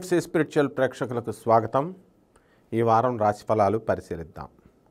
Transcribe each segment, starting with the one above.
PMC spiritual ప్రేక్షకులకు స్వాగతం. ఈ వారం రాశిఫలాలు పరిశీలిద్దాం.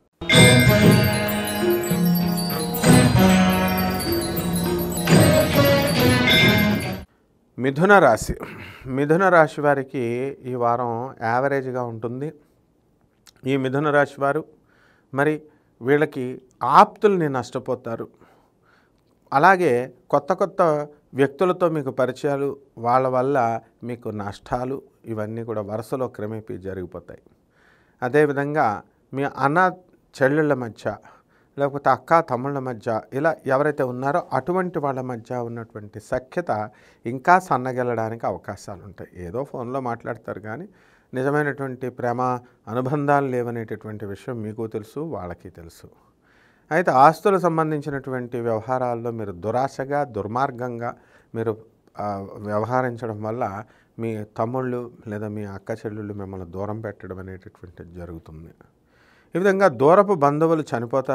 మిథున రాశి వారికి ఈ వారం యావరేజ్గా ఉంటుంది. ఈ మిథున రాశి వారు మరి వీళ్ళకి ఆప్తుల్ని నష్టపోతారు. అలాగే కొత్త వ్యక్తులతో మీకు పరిచయాలు, వాళ్ళ వల్ల మీకు నష్టాలు, ఇవన్నీ కూడా వరుసలో క్రమేపీ జరిగిపోతాయి. అదేవిధంగా మీ అన్న చెల్లెళ్ళ మధ్య, లేకపోతే అక్క తమ్ముళ్ళ మధ్య, ఇలా ఎవరైతే ఉన్నారో అటువంటి వాళ్ళ మధ్య ఉన్నటువంటి సఖ్యత ఇంకా సన్నగిల్లడానికి అవకాశాలు ఉంటాయి. ఏదో ఫోన్లో మాట్లాడతారు కానీ నిజమైనటువంటి ప్రేమ అనుబంధాలు లేవనేటటువంటి విషయం మీకు తెలుసు, వాళ్ళకి తెలుసు. అయితే ఆస్తులకు సంబంధించినటువంటి వ్యవహారాల్లో మీరు దురాశగా, దుర్మార్గంగా మీరు వ్యవహరించడం వల్ల మీ తమ్ముళ్ళు లేదా మీ అక్క చెల్లెళ్ళు మిమ్మల్ని దూరం పెట్టడం అనేటటువంటిది జరుగుతుంది. ఈ విధంగా దూరపు బంధువులు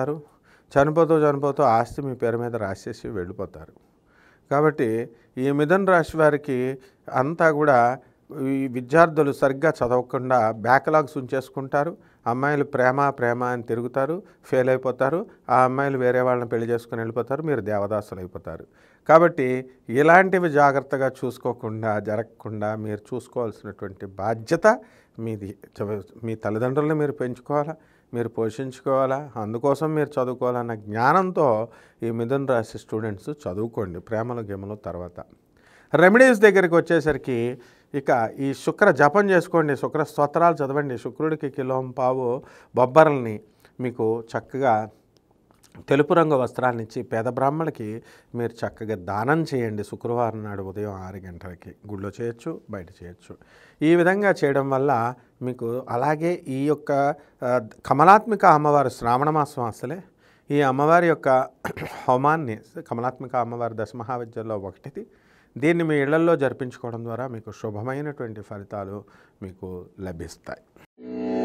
చనిపోతూ ఆస్తి మీ పేరు మీద రాసేసి వెళ్ళిపోతారు. కాబట్టి ఈ మిథున రాశి వారికి అంతా కూడా ఈ విద్యార్థులు సరిగ్గా చదవకుండా బ్యాక్లాగ్స్ ఉంచేసుకుంటారు. అమ్మాయిలు ప్రేమ అని తిరుగుతారు, ఫెయిల్ అయిపోతారు. ఆ అమ్మాయిలు వేరే వాళ్ళని పెళ్లి చేసుకుని వెళ్ళిపోతారు, మీరు దేవదాసులు అయిపోతారు. కాబట్టి ఇలాంటివి జాగ్రత్తగా చూసుకోకుండా జరగకుండా మీరు చూసుకోవాల్సినటువంటి బాధ్యత మీది. మీ తల్లిదండ్రులను మీరు పెంచుకోవాలా, మీరు పోషించుకోవాలా, అందుకోసం మీరు చదువుకోవాలన్న జ్ఞానంతో ఈ మిథున రాశి స్టూడెంట్స్ చదువుకోండి. ప్రేమలు గేమలు తర్వాత రెమెడీస్ దగ్గరికి వచ్చేసరికి ఇక ఈ శుక్ర జపం చేసుకోండి, శుక్ర స్తోత్రాలు చదవండి. శుక్రుడికి కిలోంపావు బొబ్బరల్ని మీకు చక్కగా తెలుపు రంగు వస్త్రాన్ని ఇచ్చి పేద బ్రాహ్మణులకి మీరు చక్కగా దానం చేయండి. శుక్రవారం నాడు ఉదయం 6 గంటలకి గుళ్ళో చేయొచ్చు, బయట చేయొచ్చు. ఈ విధంగా చేయడం వల్ల మీకు అలాగే ఈ యొక్క కమలాత్మిక అమ్మవారు శ్రావణ మాసం అసలే ఈ అమ్మవారి యొక్క హోమాన్ని, కమలాత్మిక అమ్మవారి దశమహావిద్యల్లో ఒకటిది, దీన్ని మీ ఇళ్లల్లో జరిపించుకోవడం ద్వారా మీకు శుభమైనటువంటి ఫలితాలు మీకు లభిస్తాయి.